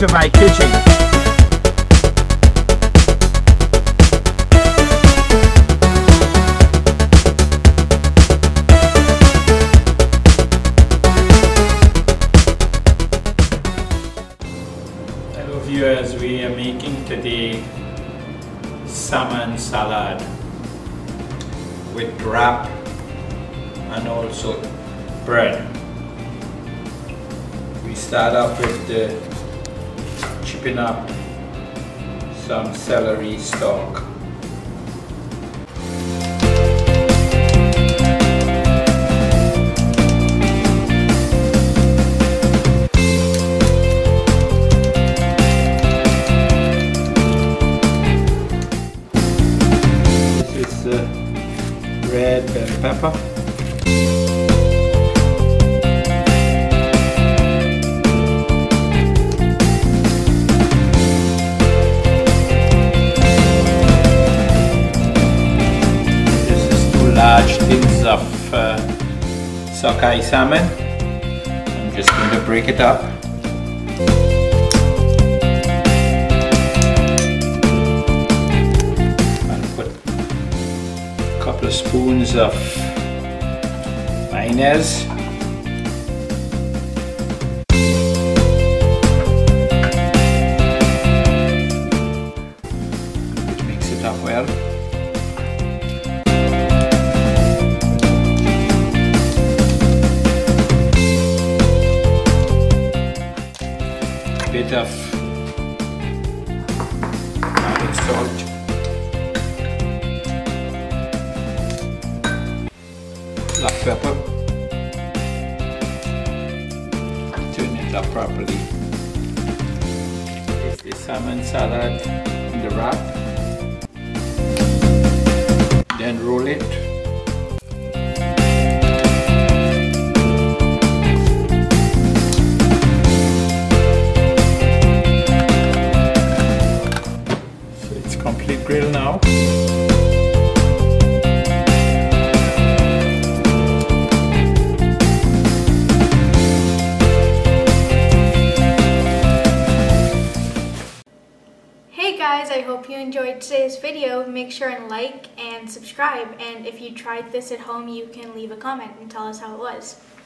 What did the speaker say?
to my kitchen. Hello viewers, we are making today salmon salad with wrap and also bread. We start off with the chipping up some celery stalk. This is red bell pepper. Large tins of sockeye salmon. I'm just going to break it up. I'll put a couple of spoons of mayonnaise. Just mix it up well. Bit of garlic salt, black pepper, turn it up properly. It's the salmon salad in the wrap, then roll it. Complete grill now. Hey guys, I hope you enjoyed today's video. Make sure and like and subscribe, and if you tried this at home, you can leave a comment and tell us how it was.